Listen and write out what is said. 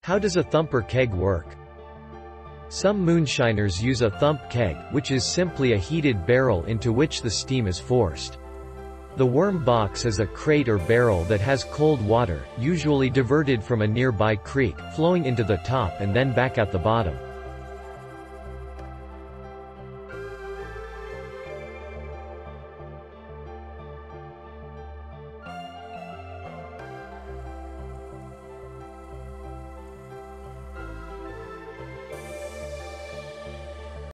How does a thumper keg work? Some moonshiners use a thump keg, which is simply a heated barrel into which the steam is forced. The worm box is a crate or barrel that has cold water, usually diverted from a nearby creek, flowing into the top and then back out the bottom.